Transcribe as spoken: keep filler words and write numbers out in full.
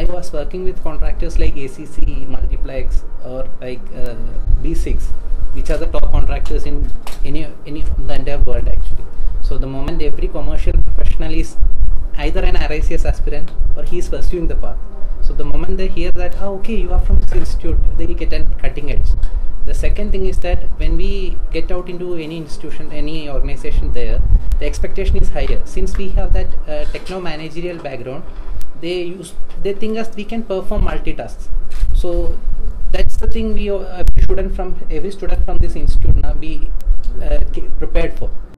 was working with contractors like A C C, Multiplex, or like uh, B six, which are the top contractors in any any in the entire world actually. So the moment every commercial professional is either an R I C S aspirant or he is pursuing the path. So the moment they hear that, oh, okay, you are from this institute, they get a cutting edge. The second thing is that when we get out into any institution, any organization there, the expectation is higher. Since we have that uh, techno-managerial background, they use, they think us we can perform multitasks. So that's the thing we uh, every student from every student from this institute now be uh, prepared for.